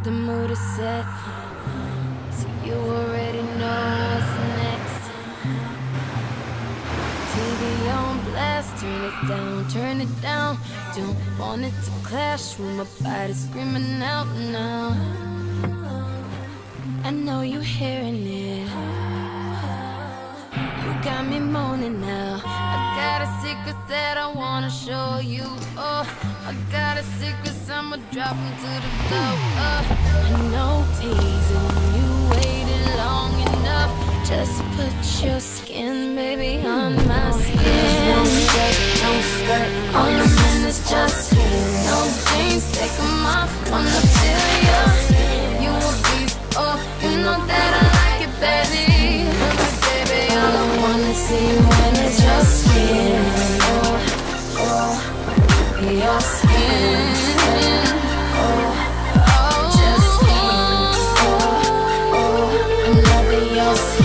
The mood is set, so you already know what's next. TV on blast, turn it down. Don't want it to clash with my body screaming out now. I know you're hearing it. You got me moaning now. I got a secret that I wanna show you. Oh, I got a secret, I'ma drop 'em to the floor. I know teasing you waited long enough. Just put your skin, baby, on my skin. No shirt, no skirt, all your minutes just no jeans, take 'em off, wanna feel ya. You a beast, oh, you know that I like it, baby. Baby, all I wanna see when it's your skin. Oh, your skin. Oh, just skin. Oh, I'm loving your skin.